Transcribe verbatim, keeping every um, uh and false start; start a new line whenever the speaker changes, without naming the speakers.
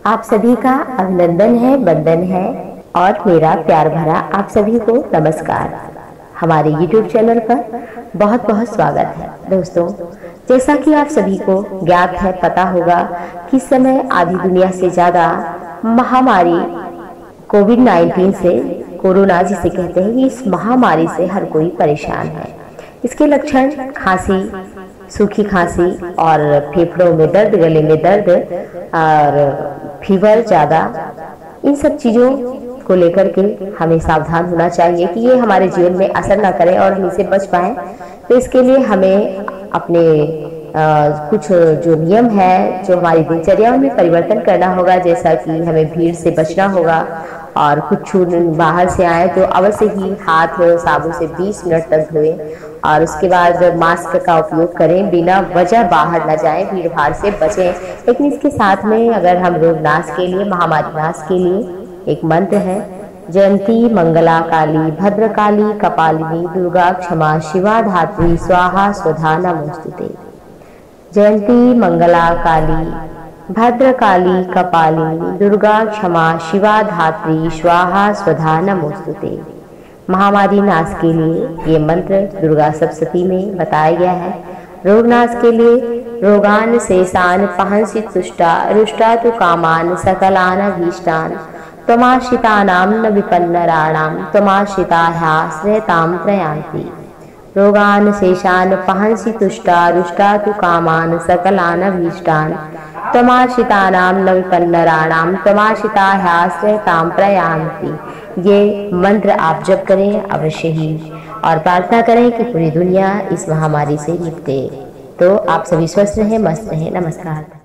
आप सभी का अभिनंदन है, वंदन है और मेरा प्यार भरा आप सभी को नमस्कार। हमारे यूट्यूब चैनल पर बहुत बहुत स्वागत है। दोस्तों, जैसा कि आप सभी को ज्ञात है, पता होगा कि इस समय आधी दुनिया से ज़्यादा महामारी कोविड नाइन्टीन से, कोरोना जिसे कहते हैं, इस महामारी से हर कोई परेशान है। इसके लक्षण खांसी, सूखी खांसी और फेफड़ों में दर्द, गले में दर्द और फीवर ज़्यादा, इन सब चीज़ों को लेकर के हमें सावधान होना चाहिए कि ये हमारे जीवन में असर ना करें और हम इसे बच पाएँ। तो इसके लिए हमें अपने आ, कुछ जो नियम है, जो हमारी दिनचर्या में परिवर्तन करना होगा। जैसा कि हमें भीड़ से बचना होगा और कुछ बाहर से आए तो अवश्य ही हाथ साबुन से बीस मिनट तक धोएं और उसके बाद मास्क का उपयोग करें। बिना वजह बाहर न जाएं, भीड़ भाड़ से बचें। लेकिन इसके साथ में अगर हम रोग नाश के लिए, महामारी नाश के लिए एक मंत्र है, जयंती मंगला काली भद्रकाली कपालिनी दुर्गा क्षमा शिवा धात्री स्वाहा स्वधा नमोस्तुते। जयंती मंगला काली भद्रकाली कपालिनी दुर्गा क्षमा शिवा धात्री स्वाहा स्वधा नमोस्तुते। महामारी नाश के लिए ये मंत्र दुर्गा सप्तशती में बताया गया है। रोग नाश के लिए रोगान शेषान पहंसि तुष्टा रुष्टा तु कामान सकलान अभीष्टान त्वमाश्रितानां न विपन्नराणां त्वमाश्रिताह्याश्रयतां प्रयान्ति। रोगान शेषान पहंसि तुष्टा रुष्टा तु कामान सकलान अभीष्टान त्वमाश्रितानां न विपन्नराणां त्वमाश्रिताह्याश्रयतां प्रयान्ति। ये मंत्र आप जप करें अवश्य ही और प्रार्थना करें कि पूरी दुनिया इस महामारी से निपटे। तो आप सभी स्वस्थ रहें, मस्त रहें। नमस्कार।